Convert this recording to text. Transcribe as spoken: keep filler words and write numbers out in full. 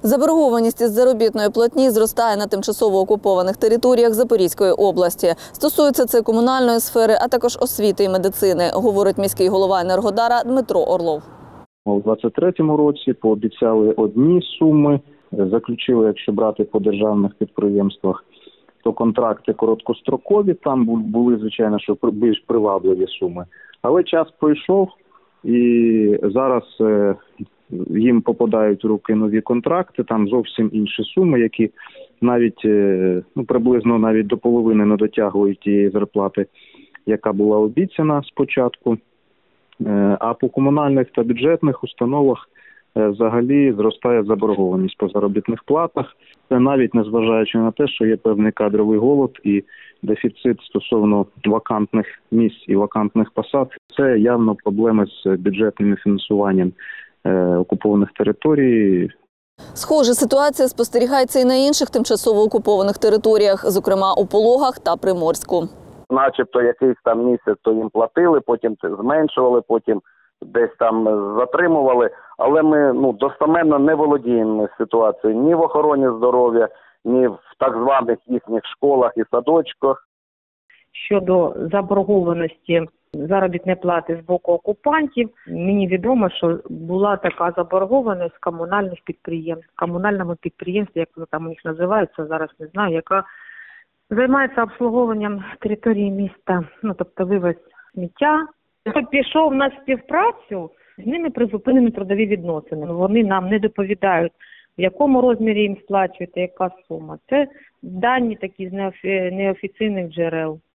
Заборгованість із заробітної платні зростає на тимчасово окупованих територіях Запорізької області. Стосується це комунальної сфери, а також освіти і медицини, говорить міський голова Енергодара Дмитро Орлов. У двадцять третьому році пообіцяли одні суми, заключили, якщо брати по державних підприємствах, то контракти короткострокові, там були, звичайно, що більш привабливі суми. Але час пройшов і зараз їм попадають в руки нові контракти, там зовсім інші суми, які навіть ну, приблизно навіть до половини не дотягують тієї зарплати, яка була обіцяна спочатку. А по комунальних та бюджетних установах взагалі зростає заборгованість по заробітних платах. Це навіть незважаючи на те, що є певний кадровий голод і дефіцит стосовно вакантних місць і вакантних посад. Це явно проблеми з бюджетним фінансуванням е, окупованих територій. Схожа ситуація спостерігається і на інших тимчасово окупованих територіях, зокрема у Пологах та Приморську. Начебто якийсь там місяць то їм платили, потім зменшували, потім десь там затримували. Але ми ну, достеменно не володіємо ситуацією ні в охороні здоров'я, ні в так званих їхніх школах і садочках. Щодо заборгованості заробітної плати з боку окупантів, мені відомо, що була така заборгованість комунальних підприємств, комунальному підприємстві, як воно там у них називається, зараз не знаю, яка займається обслуговуванням території міста, ну тобто вивіз сміття. Хто пішов на співпрацю, з ними призупинені трудові відносини. Вони нам не доповідають, в якому розмірі їм сплачують, яка сума. Це дані такі з неофіційних джерел.